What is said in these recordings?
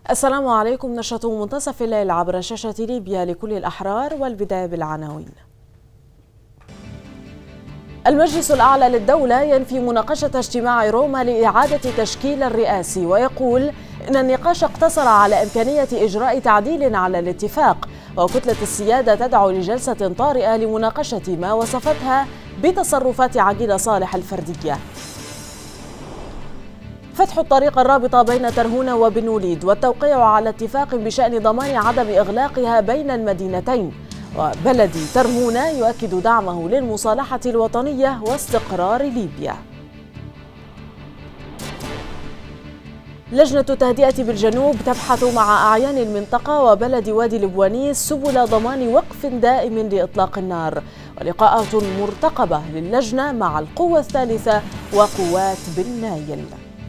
السلام عليكم. نشرة منتصف الليل عبر شاشة ليبيا لكل الأحرار، والبداية بالعناوين. المجلس الأعلى للدولة ينفي مناقشة اجتماع روما لإعادة تشكيل الرئاسي، ويقول إن النقاش اقتصر على إمكانية إجراء تعديل على الاتفاق، وكتلة السيادة تدعو لجلسة طارئة لمناقشة ما وصفتها بتصرفات عقيل صالح الفردية. فتح الطريق الرابطة بين ترهونة وبن وليد، والتوقيع على اتفاق بشأن ضمان عدم إغلاقها بين المدينتين. وبلدي ترهونة يؤكد دعمه للمصالحة الوطنية واستقرار ليبيا. لجنة التهدئة بالجنوب تبحث مع أعيان المنطقة وبلد وادي البوانيس سبل ضمان وقف دائم لإطلاق النار، ولقاءات مرتقبة للجنة مع القوة الثالثة وقوات بن نايل.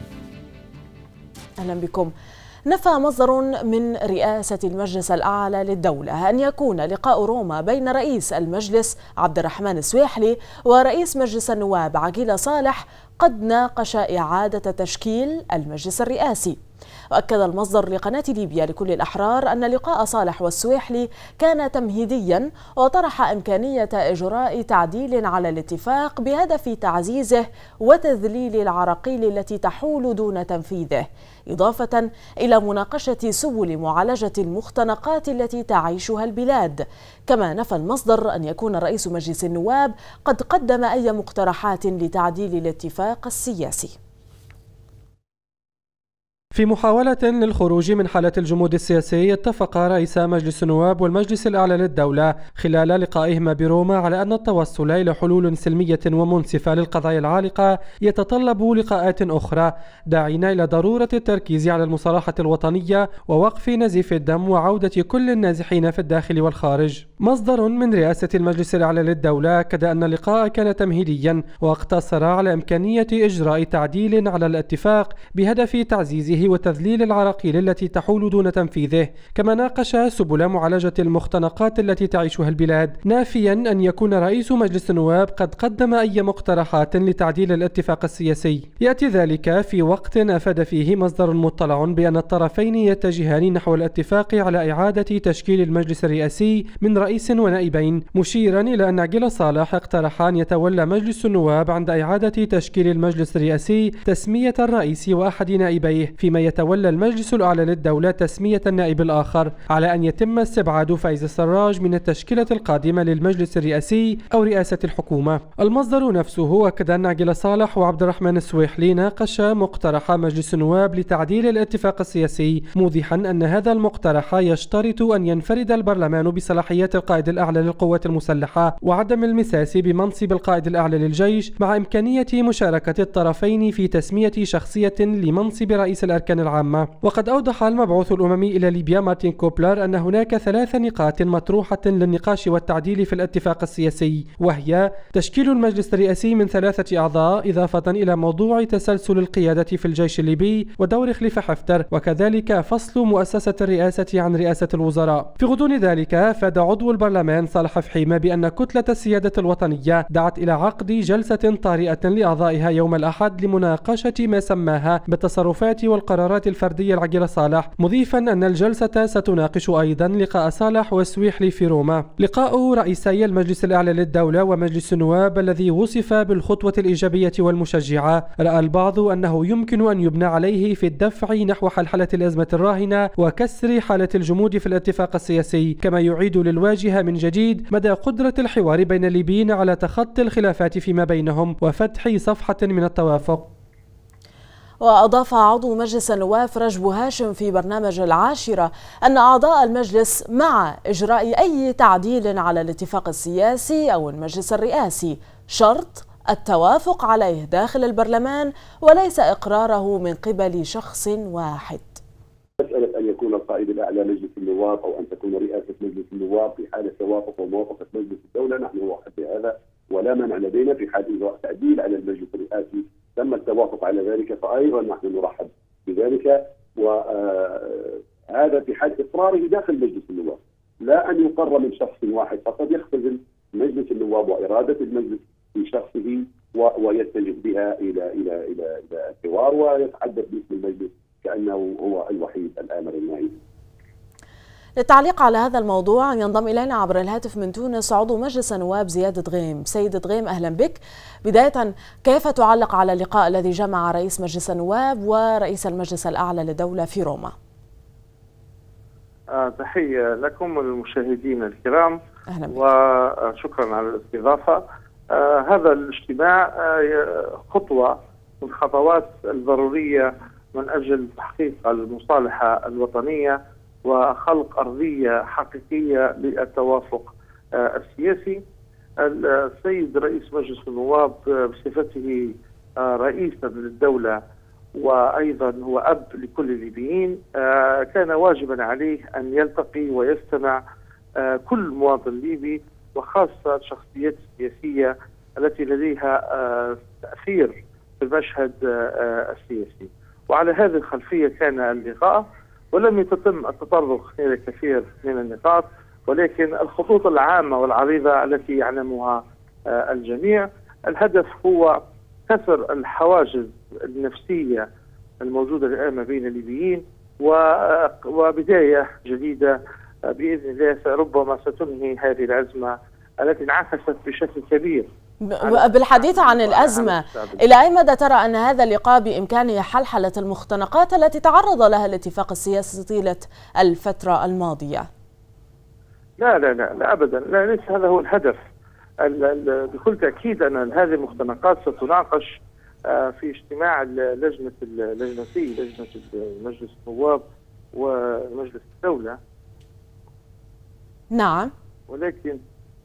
أهلا بكم. نفى مصدر من رئاسة المجلس الأعلى للدولة أن يكون لقاء روما بين رئيس المجلس عبد الرحمن السويحلي ورئيس مجلس النواب عقيل صالح قد ناقش إعادة تشكيل المجلس الرئاسي. وأكد المصدر لقناة ليبيا لكل الأحرار أن لقاء صالح والسويحلي كان تمهيديا، وطرح إمكانية إجراء تعديل على الاتفاق بهدف تعزيزه وتذليل العراقيل التي تحول دون تنفيذه، إضافة إلى مناقشة سبل معالجة المختنقات التي تعيشها البلاد. كما نفى المصدر أن يكون رئيس مجلس النواب قد قدم أي مقترحات لتعديل الاتفاق السياسي. في محاولة للخروج من حالة الجمود السياسي، اتفق رئيس مجلس النواب والمجلس الأعلى للدولة خلال لقائهما بروما على أن التوصل إلى حلول سلمية ومنصفة للقضايا العالقة يتطلب لقاءات أخرى، داعين إلى ضرورة التركيز على المصالحة الوطنية ووقف نزيف الدم وعودة كل النازحين في الداخل والخارج. مصدر من رئاسة المجلس الأعلى للدولة أكد أن اللقاء كان تمهيديا، واقتصر على إمكانية إجراء تعديل على الاتفاق بهدف تعزيزه وتذليل العراقيل التي تحول دون تنفيذه. كما ناقش سبل معالجة المختنقات التي تعيشها البلاد، نافيا أن يكون رئيس مجلس النواب قد قدم أي مقترحات لتعديل الاتفاق السياسي. يأتي ذلك في وقت أفاد فيه مصدر مطلع بأن الطرفين يتجهان نحو الاتفاق على إعادة تشكيل المجلس الرئاسي من رئيس ونائبين، مشيرا إلى أن عقيل صالح اقترح أن يتولى مجلس النواب عند إعادة تشكيل المجلس الرئاسي تسمية الرئيس وأحد نائبيه، فيما يتولى المجلس الأعلى للدولة تسمية النائب الآخر، على أن يتم استبعاد فايز السراج من التشكيلة القادمة للمجلس الرئاسي أو رئاسة الحكومة. المصدر نفسه أكد أن عقيل صالح وعبد الرحمن السويحلي ناقش مقترح مجلس النواب لتعديل الاتفاق السياسي، موضحا أن هذا المقترح يشترط أن ينفرد البرلمان بصلاحيات القائد الأعلى للقوات المسلحة وعدم المساس بمنصب القائد الأعلى للجيش، مع إمكانية مشاركة الطرفين في تسمية شخصية لمنصب رئيس الأركان العامة. وقد أوضح المبعوث الأممي إلى ليبيا مارتين كوبلر أن هناك 3 نقاط مطروحة للنقاش والتعديل في الاتفاق السياسي، وهي تشكيل المجلس الرئاسي من 3 أعضاء، إضافة إلى موضوع تسلسل القيادة في الجيش الليبي ودور خليفة حفتر، وكذلك فصل مؤسسة الرئاسة عن رئاسة الوزراء. في غضون ذلك أفاد عضو البرلمان صالح فحيمة بأن كتلة السيادة الوطنية دعت إلى عقد جلسة طارئة لأعضائها يوم الأحد لمناقشة ما سماها بالتصرفات والقرارات الفردية لعقيل صالح، مضيفا أن الجلسة ستناقش أيضا لقاء صالح والسويحلي في روما. لقاء رئيسي المجلس الأعلى للدولة ومجلس النواب الذي وصف بالخطوة الإيجابية والمشجعة، رأى البعض أنه يمكن أن يبنى عليه في الدفع نحو حلحلة الأزمة الراهنة وكسر حالة الجمود في الاتفاق السياسي، كما يعيد للواجهة من جديد مدى قدرة الحوار بين الليبيين على تخطي الخلافات فيما بينهم وفتح صفحة من التوافق. وأضاف عضو مجلس النواب فرج بوهاشم في برنامج العاشرة أن أعضاء المجلس مع إجراء أي تعديل على الاتفاق السياسي أو المجلس الرئاسي، شرط التوافق عليه داخل البرلمان وليس إقراره من قبل شخص واحد. مسألة أن يكون القائد الأعلى مجلس النواب أو أن تكون رئاسة مجلس النواب في حالة توافق وموافقة مجلس الدولة، نحن نرحب بهذا ولا مانع لدينا. في حال إجراء تعديل على المجلس الرئاسي تم التوافق على ذلك فأيضا نحن نرحب بذلك، وهذا في حال إقراره داخل مجلس النواب، لا أن يقر من شخص واحد فقد يختزل مجلس النواب وإرادة المجلس في شخصه ويتجه بها إلى الحوار ويتحدث باسم المجلس كأنه هو الوحيد الآمر الناهي. للتعليق على هذا الموضوع ينضم إلينا عبر الهاتف من تونس عضو مجلس النواب زياد دغيم. سيد دغيم، أهلا بك. بداية، كيف تعلق على اللقاء الذي جمع رئيس مجلس النواب ورئيس المجلس الأعلى للدولة في روما؟ تحية لكم المشاهدين الكرام. أهلا بك. وشكرا على الاستضافة. هذا الاجتماع خطوة من الخطوات الضرورية من أجل تحقيق المصالحة الوطنية وخلق أرضية حقيقية للتوافق السياسي. السيد رئيس مجلس النواب بصفته رئيسا للدولة وأيضا هو أب لكل الليبيين كان واجبا عليه أن يلتقي ويستمع كل مواطن ليبي، وخاصة الشخصيات السياسية التي لديها تأثير في المشهد السياسي. وعلى هذه الخلفية كان اللقاء، ولم يتم التطرق إلى كثير من النقاط، ولكن الخطوط العامة والعريضة التي يعلمها الجميع. الهدف هو كسر الحواجز النفسية الموجودة الآن ما بين الليبيين، وبداية جديدة بإذن الله ربما ستنهي هذه الأزمة التي انعكست بشكل كبير. بالحديث عن الأزمة، إلى أي مدى ترى أن هذا اللقاء بإمكانه حلحلة المختنقات التي تعرض لها الاتفاق السياسي طيلة الفترة الماضية؟ لا لا لا, لا أبدا، لا، ليس هذا هو الهدف. بكل تأكيد أن هذه المختنقات ستناقش في اجتماع لجنتين، لجنة مجلس النواب ومجلس الدولة. نعم، ولكن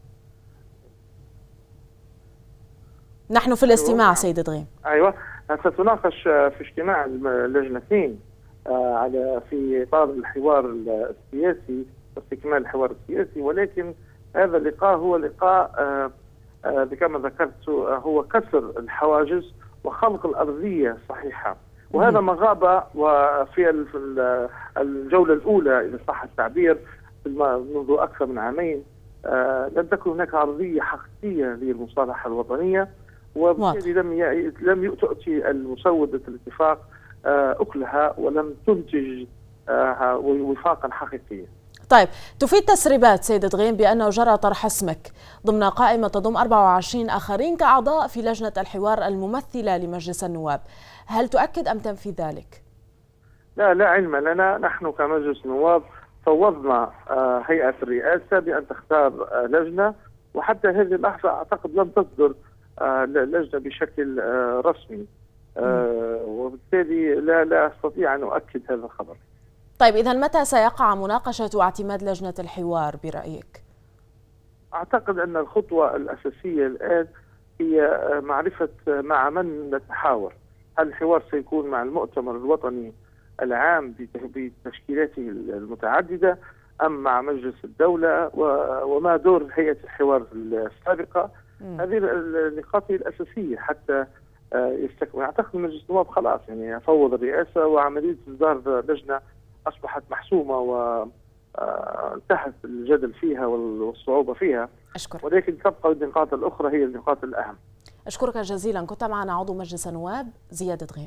نحن في الاستماع. أيوة. سيد دغيم. أيوة، ستناقش في اجتماع اللجنتين في إطار الحوار السياسي واستكمال الحوار السياسي. ولكن هذا اللقاء هو لقاء كما ذكرت هو كسر الحواجز وخلق الأرضية الصحيحة، وهذا ما غاب. وفي الجولة الأولى إذا صح التعبير منذ أكثر من عامين لم تكن هناك أرضية حقيقية للمصالحة الوطنية، وبالتالي لم تؤتي المسودة الاتفاق أكلها ولم تنتج وفاقا حقيقيا. طيب، تفيد تسريبات سيد دغيم بأنه جرى طرح اسمك ضمن قائمة تضم 24 آخرين كأعضاء في لجنة الحوار الممثلة لمجلس النواب، هل تؤكد أم تنفي ذلك؟ لا علم لنا. نحن كمجلس نواب فوضنا هيئة الرئاسة بأن تختار لجنة، وحتى هذه اللحظة أعتقد لم تصدر لجنة بشكل رسمي، وبالتالي لا أستطيع أن أؤكد هذا الخبر. طيب، إذا متى سيقع مناقشة واعتماد لجنة الحوار برأيك؟ أعتقد أن الخطوة الأساسية الآن هي معرفة مع من نتحاور. هل الحوار سيكون مع المؤتمر الوطني العام بتشكيلاته المتعددة أم مع مجلس الدولة، وما دور هيئة الحوار السابقة؟ هذه النقاط الأساسية حتى يستكمل. أعتقد مجلس النواب خلاص يعني فوض الرئاسة، وعملية إصدار لجنة أصبحت محسومة وانتهت الجدل فيها والصعوبة فيها. أشكرك. ولكن تبقى النقاط الأخرى هي النقاط الأهم. أشكرك جزيلا. كنت معنا عضو مجلس النواب زياد دغيم.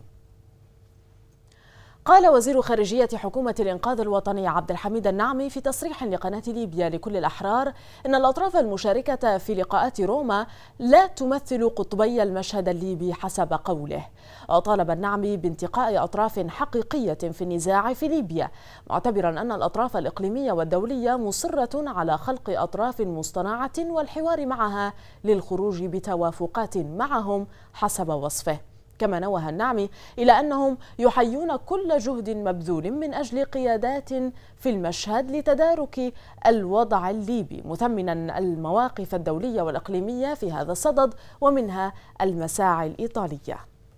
قال وزير خارجية حكومة الإنقاذ الوطني عبد الحميد النعمي في تصريح لقناة ليبيا لكل الأحرار إن الأطراف المشاركة في لقاءات روما لا تمثل قطبي المشهد الليبي حسب قوله. وطالب النعمي بانتقاء أطراف حقيقية في النزاع في ليبيا، معتبرا أن الأطراف الإقليمية والدولية مصرة على خلق أطراف مصطنعة والحوار معها للخروج بتوافقات معهم حسب وصفه. كما نوه النعمي إلى أنهم يحيون كل جهد مبذول من أجل قيادات في المشهد لتدارك الوضع الليبي، مثمنا المواقف الدولية والإقليمية في هذا الصدد ومنها المساعي الإيطالية.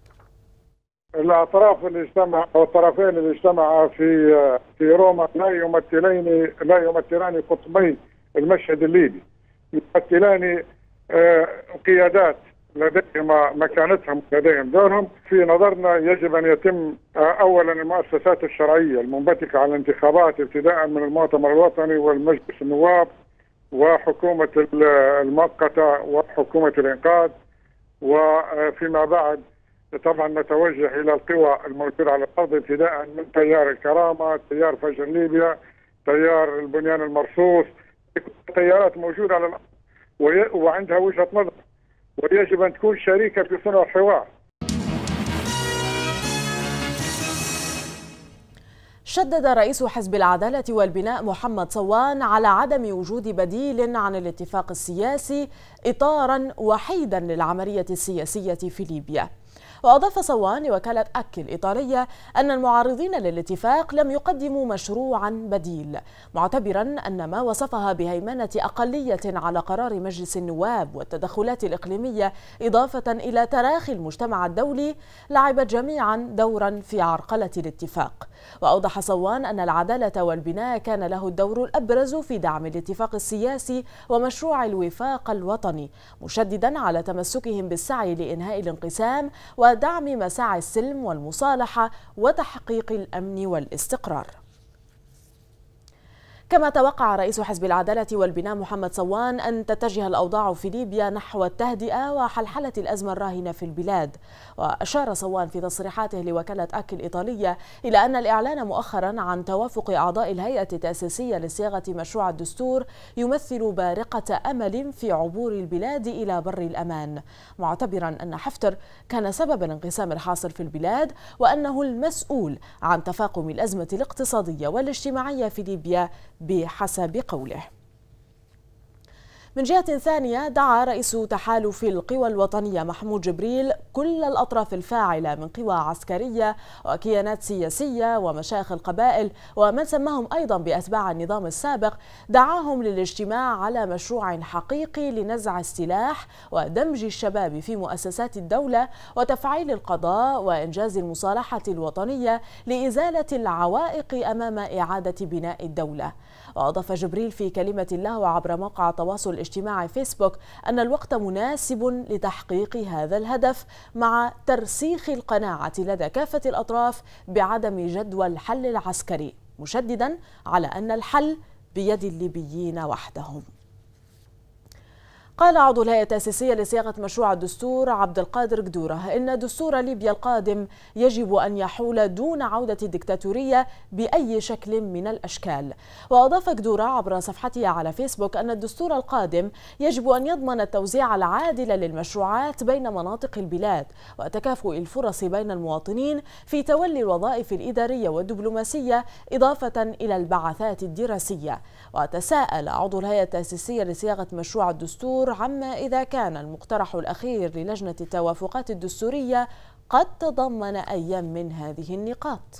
الطرفين اللي اجتمعا في روما لا يمثلان قطبي المشهد الليبي، يمثلان قيادات لديهم مكانتهم، لديهم دورهم. في نظرنا يجب أن يتم أولا المؤسسات الشرعية المنبثقة على الانتخابات ابتداء من المؤتمر الوطني والمجلس النواب وحكومة المؤقتة وحكومة الإنقاذ، وفيما بعد طبعا نتوجه الى القوى الموجوده على الارض ابتداء من تيار الكرامه، تيار فجر ليبيا، تيار البنيان المرصوص، تيارات موجوده على الارض وعندها وجهه نظر ويجب ان تكون شريكه في صنع الحوار. شدد رئيس حزب العدالة والبناء محمد صوان على عدم وجود بديل عن الاتفاق السياسي إطاراً وحيداً للعملية السياسية في ليبيا. وأضاف صوان لوكالة أكي الإيطالية أن المعارضين للاتفاق لم يقدموا مشروعا بديل، معتبرا أن ما وصفها بهيمنة أقلية على قرار مجلس النواب والتدخلات الإقليمية إضافة إلى تراخي المجتمع الدولي لعبت جميعا دورا في عرقلة الاتفاق. وأوضح صوان أن العدالة والبناء كان له الدور الأبرز في دعم الاتفاق السياسي ومشروع الوفاق الوطني، مشددا على تمسكهم بالسعي لإنهاء الانقسام ودعم مساعي السلم والمصالحة وتحقيق الأمن والاستقرار. كما توقع رئيس حزب العدالة والبناء محمد صوان أن تتجه الأوضاع في ليبيا نحو التهدئة وحلحلة الأزمة الراهنة في البلاد. وأشار صوان في تصريحاته لوكالة أكي الإيطالية إلى أن الإعلان مؤخرا عن توافق أعضاء الهيئة التأسيسية لصياغة مشروع الدستور يمثل بارقة أمل في عبور البلاد إلى بر الأمان، معتبرا أن حفتر كان سبب الانقسام الحاصل في البلاد وأنه المسؤول عن تفاقم الأزمة الاقتصادية والاجتماعية في ليبيا بحسب قوله. من جهة ثانية، دعا رئيس تحالف القوى الوطنية محمود جبريل كل الأطراف الفاعلة من قوى عسكرية وكيانات سياسية ومشايخ القبائل ومن سماهم أيضا بأتباع النظام السابق، دعاهم للاجتماع على مشروع حقيقي لنزع السلاح ودمج الشباب في مؤسسات الدولة وتفعيل القضاء وإنجاز المصالحة الوطنية لإزالة العوائق أمام إعادة بناء الدولة. وأضاف جبريل في كلمة له عبر موقع التواصل الاجتماعي فيسبوك أن الوقت مناسب لتحقيق هذا الهدف مع ترسيخ القناعة لدى كافة الأطراف بعدم جدوى الحل العسكري، مشددا على أن الحل بيد الليبيين وحدهم. قال عضو الهيئة التأسيسية لصياغة مشروع الدستور عبد القادر قدورة إن دستور ليبيا القادم يجب أن يحول دون عودة الدكتاتورية بأي شكل من الأشكال. وأضاف قدورة عبر صفحته على فيسبوك أن الدستور القادم يجب أن يضمن التوزيع العادل للمشروعات بين مناطق البلاد وتكافؤ الفرص بين المواطنين في تولي الوظائف الإدارية والدبلوماسية إضافة إلى البعثات الدراسية. وتساءل عضو الهيئة التأسيسية لصياغة مشروع الدستور عما إذا كان المقترح الأخير للجنة التوافقات الدستورية قد تضمن أي من هذه النقاط.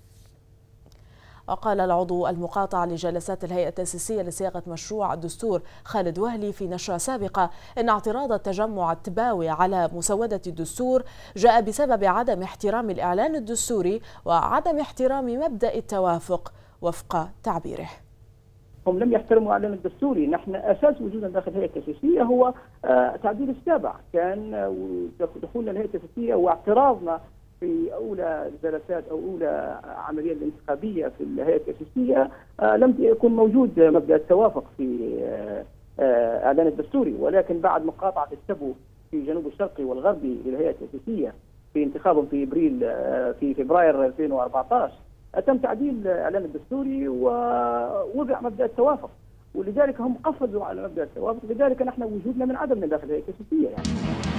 وقال العضو المقاطع لجلسات الهيئة التأسيسية لصياغة مشروع الدستور خالد وهلي في نشرة سابقة إن اعتراض التجمع التباوي على مسودة الدستور جاء بسبب عدم احترام الإعلان الدستوري وعدم احترام مبدأ التوافق وفق تعبيره. هم لم يحترموا الإعلان الدستوري. نحن أساس وجودنا داخل الهيئة التأسيسية هو تعديل السابع، كان دخولنا الهيئة التأسيسية واعتراضنا في أولى الجلسات أو أولى عملية الانتخابية في الهيئة التأسيسية لم يكن موجود مبدأ التوافق في إعلان الدستوري، ولكن بعد مقاطعة التبو في جنوب الشرقي والغربي للهيئة التأسيسية في انتخابهم في فبراير 2014 تم تعديل الإعلان الدستوري ووضع مبدأ التوافق، ولذلك هم قفزوا على مبدأ التوافق، لذلك نحن وجودنا من عدمنا داخل الهيئة التأسيسية يعني.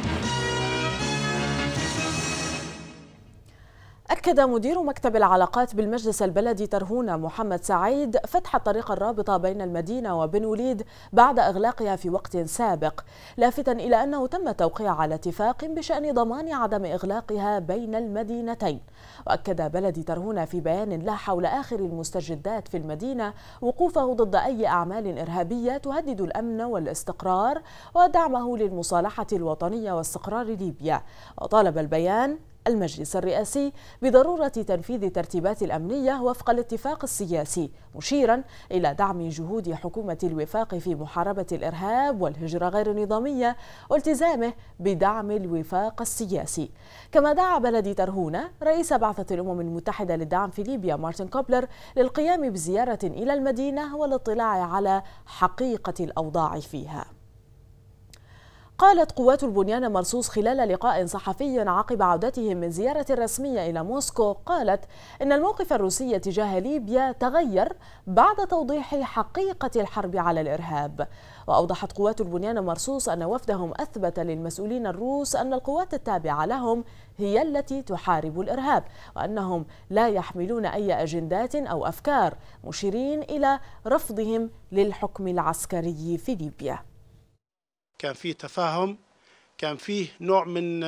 أكد مدير مكتب العلاقات بالمجلس البلدي ترهونة محمد سعيد فتح الطريق الرابطة بين المدينة وبن وليد بعد إغلاقها في وقت سابق، لافتا إلى أنه تم التوقيع على اتفاق بشأن ضمان عدم إغلاقها بين المدينتين. وأكد بلدي ترهونة في بيان له حول آخر المستجدات في المدينة وقوفه ضد أي أعمال إرهابية تهدد الأمن والاستقرار ودعمه للمصالحة الوطنية واستقرار ليبيا. وطالب البيان المجلس الرئاسي بضرورة تنفيذ ترتيبات الأمنية وفق الاتفاق السياسي، مشيرا إلى دعم جهود حكومة الوفاق في محاربة الإرهاب والهجرة غير النظامية والتزامه بدعم الوفاق السياسي. كما دعا بلدي ترهونة رئيس بعثة الأمم المتحدة للدعم في ليبيا مارتن كوبلر للقيام بزيارة إلى المدينة والاطلاع على حقيقة الأوضاع فيها. قالت قوات البنيان المرصوص خلال لقاء صحفي عقب عودتهم من زيارة رسمية إلى موسكو، قالت إن الموقف الروسي تجاه ليبيا تغير بعد توضيح حقيقة الحرب على الإرهاب. وأوضحت قوات البنيان المرصوص أن وفدهم أثبت للمسؤولين الروس أن القوات التابعة لهم هي التي تحارب الإرهاب، وأنهم لا يحملون أي أجندات أو أفكار، مشيرين إلى رفضهم للحكم العسكري في ليبيا. كان فيه تفاهم، كان فيه نوع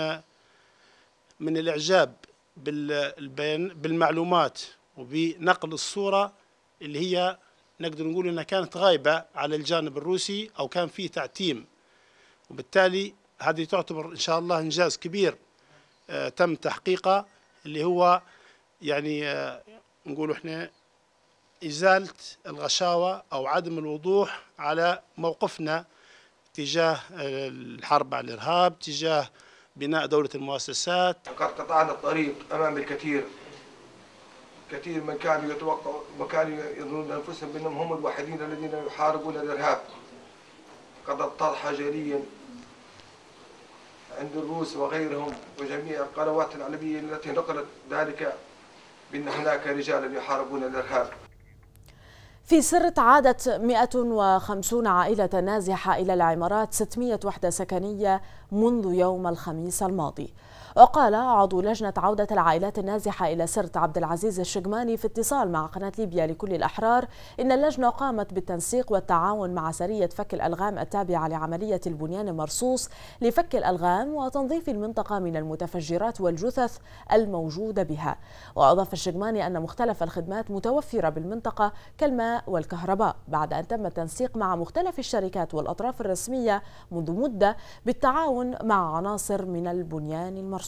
من الإعجاب بالمعلومات وبنقل الصورة اللي هي نقدر نقول أنها كانت غايبة على الجانب الروسي أو كان فيه تعتيم، وبالتالي هذه تعتبر إن شاء الله إنجاز كبير تم تحقيقه، اللي هو يعني نقول إحنا إزالة الغشاوة أو عدم الوضوح على موقفنا تجاه الحرب على الإرهاب، تجاه بناء دولة المؤسسات. قد قطعنا الطريق أمام الكثير من كانوا يتوقعوا وكانوا يظنون أنفسهم بأنهم هم الوحيدين الذين يحاربون الإرهاب. قد اتضح جليا عند الروس وغيرهم وجميع القنوات العالمية التي نقلت ذلك بأن هناك رجالا يحاربون الإرهاب. في سرت عادت 150 عائلة نازحة إلى العمارات 600 وحدة سكنية منذ يوم الخميس الماضي. وقال عضو لجنة عودة العائلات النازحة إلى سرت عبد العزيز الشقماني في اتصال مع قناة ليبيا لكل الأحرار إن اللجنة قامت بالتنسيق والتعاون مع سرية فك الألغام التابعة لعملية البنيان المرصوص لفك الألغام وتنظيف المنطقة من المتفجرات والجثث الموجودة بها. وأضاف الشقماني أن مختلف الخدمات متوفرة بالمنطقة كالماء والكهرباء، بعد أن تم التنسيق مع مختلف الشركات والأطراف الرسمية منذ مدة بالتعاون مع عناصر من البنيان المرصوص.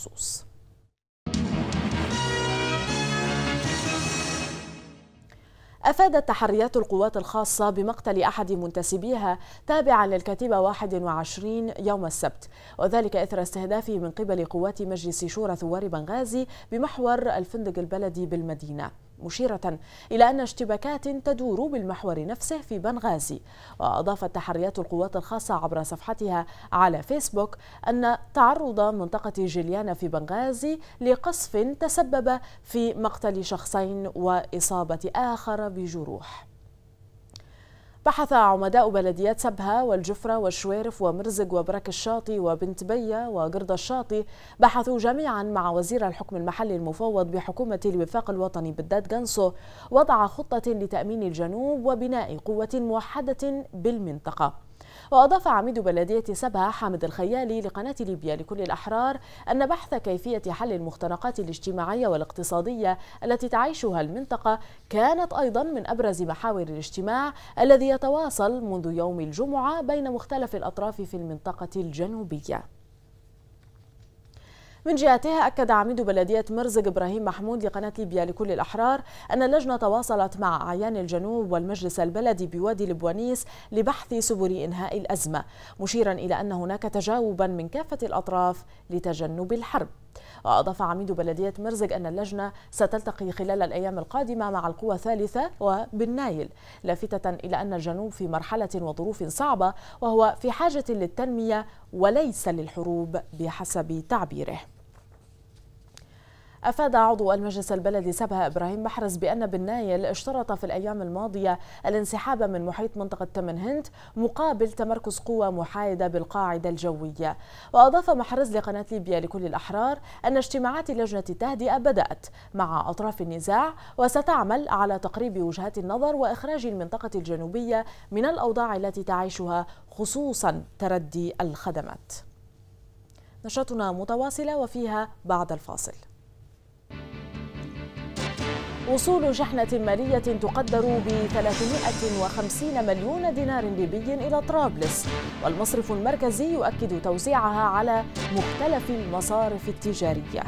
أفادت تحريات القوات الخاصة بمقتل أحد منتسبيها تابعا للكتيبة 21 يوم السبت، وذلك إثر استهدافه من قبل قوات مجلس شورى ثوار بنغازي بمحور الفندق البلدي بالمدينة، مشيرة إلى أن اشتباكات تدور بالمحور نفسه في بنغازي. وأضافت تحريات القوات الخاصة عبر صفحتها على فيسبوك أن تعرض منطقة جليانا في بنغازي لقصف تسبب في مقتل شخصين وإصابة آخر بجروح. بحث عمداء بلديات سبها والجفرة والشويرف ومرزق وبرك الشاطي وبنت بية وقرد الشاطي بحثوا جميعا مع وزير الحكم المحلي المفوض بحكومة الوفاق الوطني بالداد قنصو وضع خطة لتأمين الجنوب وبناء قوة موحدة بالمنطقة. وأضاف عميد بلدية سبها حامد الخيالي لقناة ليبيا لكل الأحرار أن بحث كيفية حل المختنقات الاجتماعية والاقتصادية التي تعيشها المنطقة كانت أيضا من أبرز محاور الاجتماع الذي يتواصل منذ يوم الجمعة بين مختلف الأطراف في المنطقة الجنوبية. من جهتها أكد عميد بلدية مرزق إبراهيم محمود لقناة ليبيا لكل الأحرار أن اللجنة تواصلت مع أعيان الجنوب والمجلس البلدي بوادي البوانيس لبحث سبل إنهاء الأزمة، مشيرا إلى أن هناك تجاوبا من كافة الأطراف لتجنب الحرب. وأضاف عميد بلدية مرزق أن اللجنة ستلتقي خلال الأيام القادمة مع القوى الثالثة وبالنايل، لافتة إلى أن الجنوب في مرحلة وظروف صعبة وهو في حاجة للتنمية وليس للحروب بحسب تعبيره. أفاد عضو المجلس البلدي سبها إبراهيم محرز بأن بالنايل اشترط في الأيام الماضية الانسحاب من محيط منطقة تمن هند مقابل تمركز قوة محايدة بالقاعدة الجوية. وأضاف محرز لقناة ليبيا لكل الأحرار أن اجتماعات لجنة التهدئة بدأت مع أطراف النزاع وستعمل على تقريب وجهات النظر وإخراج المنطقة الجنوبية من الأوضاع التي تعيشها خصوصا تردي الخدمات. نشرتنا متواصلة وفيها بعد الفاصل. وصول شحنة مالية تقدر ب 350 مليون دينار ليبي إلى طرابلس، والمصرف المركزي يؤكد توزيعها على مختلف المصارف التجارية.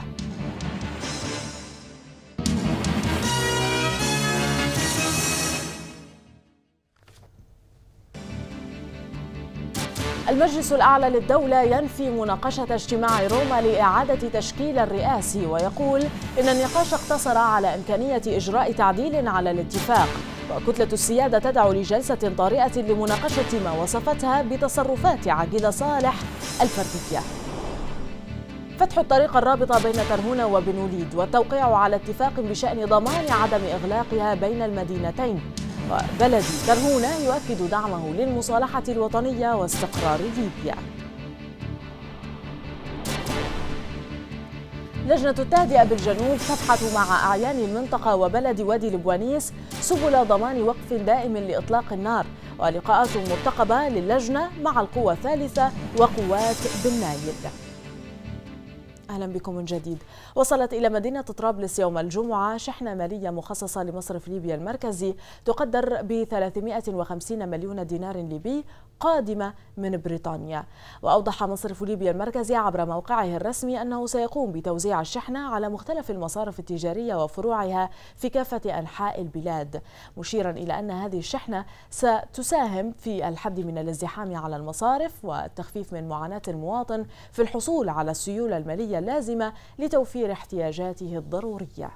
المجلس الأعلى للدولة ينفي مناقشة اجتماع روما لإعادة تشكيل الرئاسي، ويقول إن النقاش اقتصر على إمكانية إجراء تعديل على الاتفاق، وكتلة السيادة تدعو لجلسة طارئة لمناقشة ما وصفتها بتصرفات عقيلة صالح الفردية. فتح الطريق الرابطة بين ترهونة وبن وليد والتوقيع على اتفاق بشأن ضمان عدم إغلاقها بين المدينتين. وبلد ترهونة يؤكد دعمه للمصالحة الوطنية واستقرار ليبيا. لجنة التهدئة بالجنوب تبحث مع أعيان المنطقة وبلد وادي البوانيس سبل ضمان وقف دائم لإطلاق النار، ولقاءات مرتقبة للجنة مع القوى الثالثة وقوات بن نايل. أهلا بكم من جديد. وصلت إلى مدينة طرابلس يوم الجمعة شحنة مالية مخصصة لمصرف ليبيا المركزي تقدر ب 350 مليون دينار ليبي قادمة من بريطانيا. وأوضح مصرف ليبيا المركزي عبر موقعه الرسمي أنه سيقوم بتوزيع الشحنة على مختلف المصارف التجارية وفروعها في كافة أنحاء البلاد، مشيرا إلى أن هذه الشحنة ستساهم في الحد من الازدحام على المصارف والتخفيف من معاناة المواطن في الحصول على السيولة المالية اللازمة لتوفير احتياجاته الضرورية.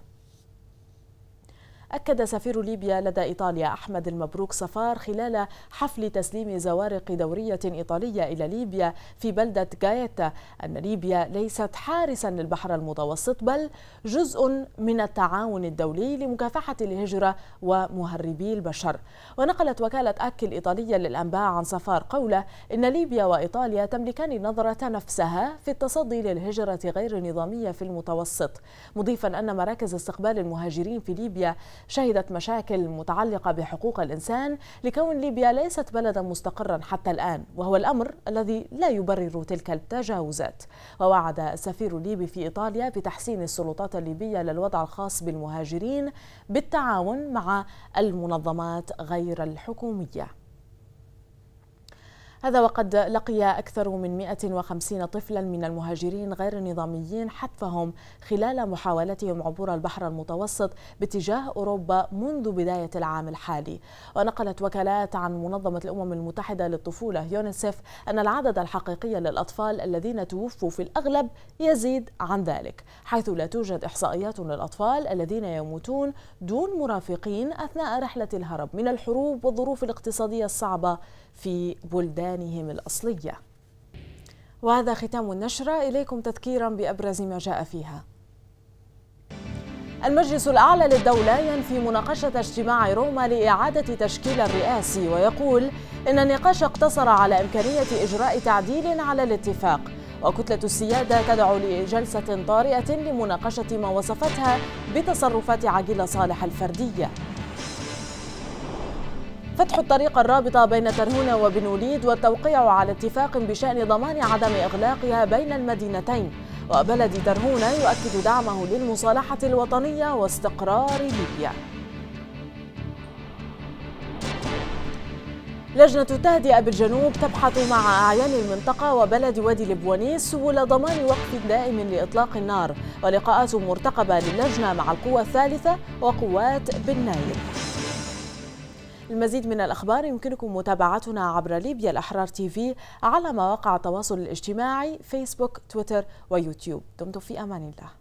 أكد سفير ليبيا لدى إيطاليا أحمد المبروك صفار خلال حفل تسليم زوارق دورية إيطالية إلى ليبيا في بلدة غايتا أن ليبيا ليست حارسا للبحر المتوسط بل جزء من التعاون الدولي لمكافحة الهجرة ومهربي البشر. ونقلت وكالة أكي الإيطالية للأنباء عن صفار قوله إن ليبيا وإيطاليا تملكان نظرة نفسها في التصدي للهجرة غير النظامية في المتوسط، مضيفا أن مراكز استقبال المهاجرين في ليبيا شهدت مشاكل متعلقة بحقوق الإنسان لكون ليبيا ليست بلدا مستقرا حتى الآن، وهو الأمر الذي لا يبرر تلك التجاوزات. ووعد السفير الليبي في إيطاليا بتحسين السلطات الليبية للوضع الخاص بالمهاجرين بالتعاون مع المنظمات غير الحكومية. هذا وقد لقي أكثر من 150 طفلا من المهاجرين غير النظاميين حتفهم خلال محاولتهم عبور البحر المتوسط باتجاه أوروبا منذ بداية العام الحالي. ونقلت وكالات عن منظمة الأمم المتحدة للطفولة يونيسف أن العدد الحقيقي للأطفال الذين توفوا في الأغلب يزيد عن ذلك، حيث لا توجد إحصائيات للأطفال الذين يموتون دون مرافقين أثناء رحلة الهرب من الحروب والظروف الاقتصادية الصعبة في بلدانهم الأصلية. وهذا ختام النشرة، إليكم تذكيرا بأبرز ما جاء فيها. المجلس الأعلى للدولة ينفي مناقشة اجتماع روما لإعادة تشكيل الرئاسي، ويقول إن النقاش اقتصر على إمكانية إجراء تعديل على الاتفاق. وكتلة السيادة تدعو لجلسة طارئة لمناقشة ما وصفتها بتصرفات عقيلة صالح الفردية. فتح الطريق الرابطة بين ترهونة وبن وليد والتوقيع على اتفاق بشأن ضمان عدم إغلاقها بين المدينتين. وبلد ترهونة يؤكد دعمه للمصالحة الوطنية واستقرار ليبيا. لجنة التهدئة بالجنوب تبحث مع أعيان المنطقة وبلد وادي البوانيس سبل ضمان وقف دائم لإطلاق النار، ولقاءات مرتقبة للجنة مع القوى الثالثة وقوات بن نايل. المزيد من الأخبار يمكنكم متابعتنا عبر ليبيا الأحرار TV على مواقع التواصل الاجتماعي فيسبوك، تويتر ويوتيوب. دمتم في أمان الله.